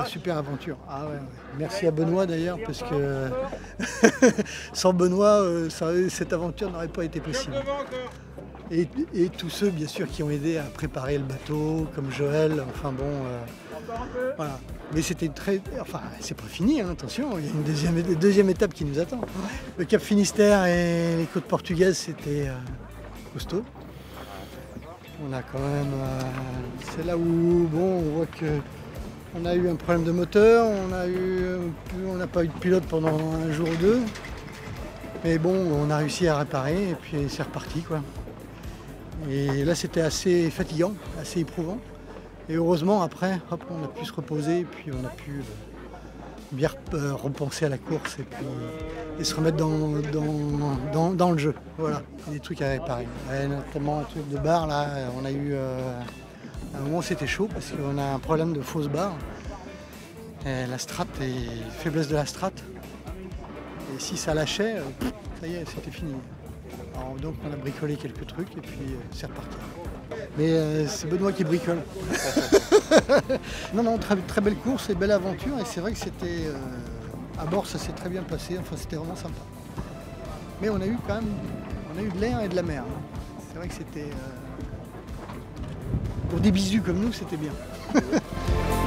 super aventure. Ah ouais, ouais. Merci à Benoît d'ailleurs, parce que sans Benoît, cette aventure n'aurait pas été possible. Et tous ceux, bien sûr, qui ont aidé à préparer le bateau, comme Joël, enfin bon, voilà. Mais c'était très... Enfin, c'est pas fini, hein, attention, il y a une deuxième étape qui nous attend. Le Cap Finistère et les côtes portugaises, c'était costaud. On a quand même... c'est là où, bon, on voit que on a eu un problème de moteur, on n'a pas eu de pilote pendant un jour ou deux. Mais bon, on a réussi à réparer et puis c'est reparti, quoi. Et là, c'était assez fatigant, assez éprouvant. Et heureusement, après, hop, on a pu se reposer et puis on a pu bien repenser à la course et se remettre dans le jeu. Voilà, il y a des trucs à réparer. Ouais, notamment un truc de barre, là, on a eu... à un moment, c'était chaud parce qu'on a un problème de fausse barre. Et la strate, faiblesse de la strate. Et si ça lâchait, ça y est, c'était fini. Alors, donc on a bricolé quelques trucs et puis c'est reparti. Mais c'est Benoît qui bricole. Non, très, très belle course et belle aventure. Et c'est vrai que c'était à bord, ça s'est très bien passé. Enfin, c'était vraiment sympa. Mais on a eu quand même de l'air et de la mer. C'est vrai que c'était... pour des bisous comme nous, c'était bien.